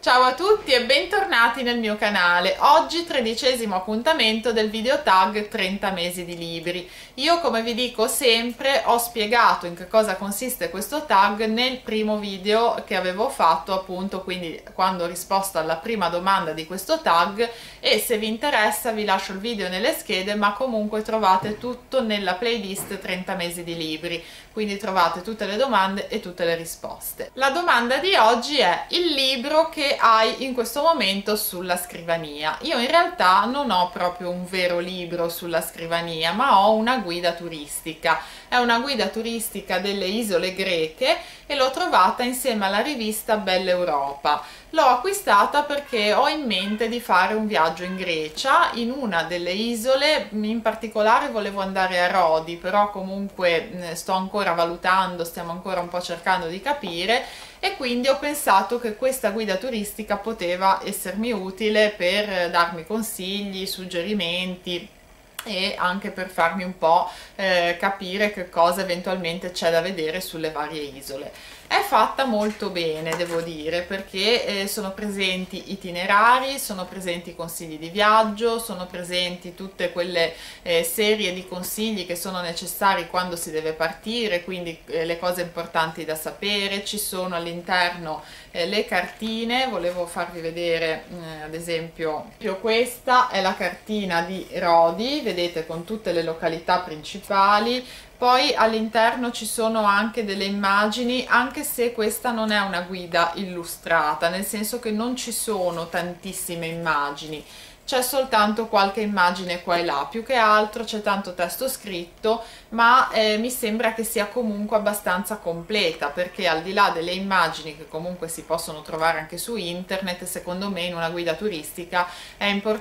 Ciao a tutti e bentornati nel mio canale. Oggi 13° appuntamento del video tag 30 mesi di libri. Io, come vi dico sempre, ho spiegato in che cosa consiste questo tag nel primo video che avevo fatto, appunto, quindi quando ho risposto alla prima domanda di questo tag, e se vi interessa vi lascio il video nelle schede, ma comunque trovate tutto nella playlist 30 mesi di libri, quindi trovate tutte le domande e tutte le risposte. La domanda di oggi è: il libro che hai in questo momento sulla scrivania. Io in realtà non ho proprio un vero libro sulla scrivania, ma ho una guida turistica. È una guida turistica delle isole greche e l'ho trovata insieme alla rivista Bella Europa. L'ho acquistata perché ho in mente di fare un viaggio in Grecia, in una delle isole. In particolare volevo andare a Rodi, però comunque sto ancora valutando, stiamo ancora un po' cercando di capire, e quindi ho pensato che questa guida turistica poteva essermi utile per darmi consigli, suggerimenti e anche per farmi un po' capire che cosa eventualmente c'è da vedere sulle varie isole. È fatta molto bene, devo dire, perché sono presenti itinerari, sono presenti consigli di viaggio, sono presenti tutte quelle serie di consigli che sono necessari quando si deve partire, quindi le cose importanti da sapere. Ci sono all'interno le cartine. Volevo farvi vedere ad esempio questa è la cartina di Rodi, vedete, con tutte le località principali. Poi all'interno ci sono anche delle immagini, anche se questa non è una guida illustrata, nel senso che non ci sono tantissime immagini, c'è soltanto qualche immagine qua e là, più che altro c'è tanto testo scritto, ma mi sembra che sia comunque abbastanza completa, perché al di là delle immagini che comunque si possono trovare anche su internet, secondo me in una guida turistica è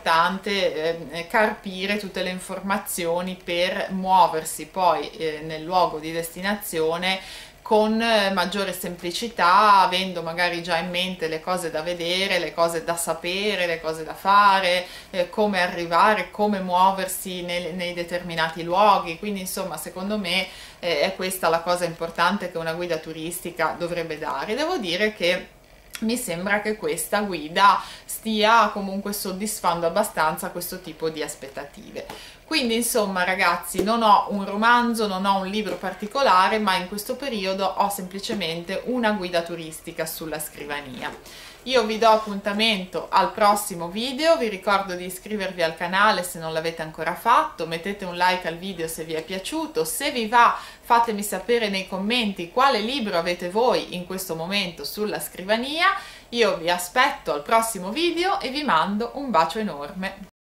importante carpire tutte le informazioni per muoversi poi nel luogo di destinazione con maggiore semplicità, avendo magari già in mente le cose da vedere, le cose da sapere, le cose da fare, come arrivare, come muoversi nei determinati luoghi. Quindi insomma, secondo me è questa la cosa importante che una guida turistica dovrebbe dare. Devo dire che mi sembra che questa guida stia comunque soddisfando abbastanza questo tipo di aspettative. Quindi insomma ragazzi, non ho un romanzo, non ho un libro particolare, ma in questo periodo ho semplicemente una guida turistica sulla scrivania. Io vi do appuntamento al prossimo video, vi ricordo di iscrivervi al canale se non l'avete ancora fatto, mettete un like al video se vi è piaciuto, se vi va fatemi sapere nei commenti quale libro avete voi in questo momento sulla scrivania. Io vi aspetto al prossimo video e vi mando un bacio enorme.